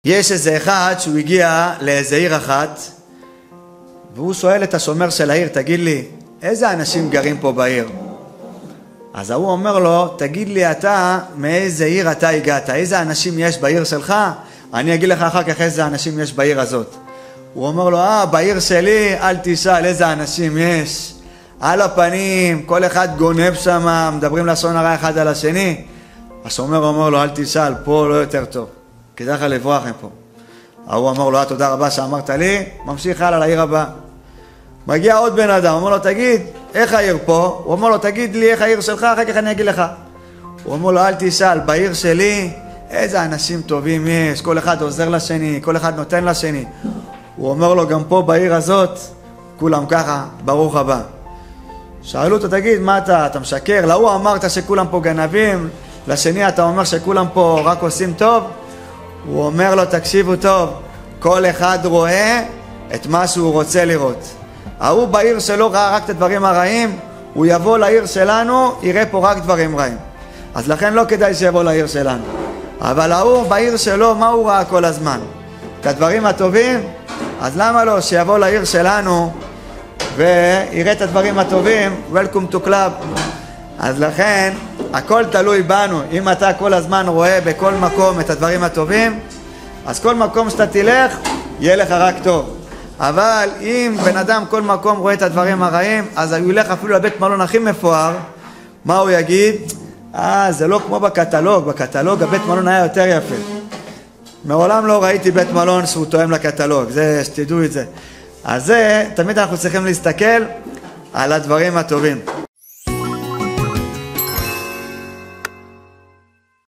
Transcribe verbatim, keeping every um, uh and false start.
יש איזה אחד שהוא הגיע לאיזה עיר אחת, והוא שואל את השומר של העיר, תגיד לי, איזה אנשים גרים פה בעיר? אז הוא אומר לו, תגיד לי אתה, מאיזה עיר אתה הגעת? איזה אנשים יש בעיר שלך? אני אגיד לך אחר כך איזה אנשים יש בעיר הזאת. הוא אומר לו, אה, בעיר שלי, אל תשאל איזה אנשים יש. על הפנים, כל אחד גונב שם, מדברים לשון הרע אחד על השני. השומר אומר לו, אל תשאל, פה לא יותר טוב. כדאי לך לברוח מפה. הוא אומר לו, תודה רבה שאמרת לי, ממשיך הלאה לעיר הבאה. מגיע עוד בן אדם, אומר לו, תגיד, איך העיר פה? הוא אומר לו, תגיד לי איך העיר שלך, אחר כך אני אגיד לך. הוא אומר לו, אל תשאל, בעיר שלי, איזה אנשים טובים יש, כל אחד עוזר לשני, כל אחד נותן לשני. הוא אומר לו, גם פה בעיר הזאת, כולם ככה, ברוך הבא. שאלו אותו, תגיד, מה אתה, אתה משקר? להוא אמרת שכולם פה גנבים, לשני אתה אומר שכולם פה רק עושים טוב? הוא אומר לו, תקשיבו טוב, כל אחד רואה את מה שהוא רוצה לראות. ההוא בעיר שלו ראה רק את הדברים הרעים, הוא יבוא לעיר שלנו, יראה פה רק דברים רעים. אז לכן לא כדאי שיבוא לעיר שלנו. אבל ההוא בעיר שלו, מה הוא ראה כל הזמן? את הדברים הטובים? אז למה לא שיבוא לעיר שלנו ויראה את הדברים הטובים? Welcome to club. אז לכן, הכל תלוי בנו. אם אתה כל הזמן רואה בכל מקום את הדברים הטובים, אז כל מקום שאתה תלך, יהיה לך רק טוב. אבל אם בן אדם כל מקום רואה את הדברים הרעים, אז הוא ילך אפילו לבית מלון הכי מפואר, מה הוא יגיד? אה, זה לא כמו בקטלוג, בקטלוג הבית מלון היה יותר יפה. מעולם לא ראיתי בית מלון שהוא תואם לקטלוג, זה, שתדעו את זה. אז זה, תמיד אנחנו צריכים להסתכל על הדברים הטובים.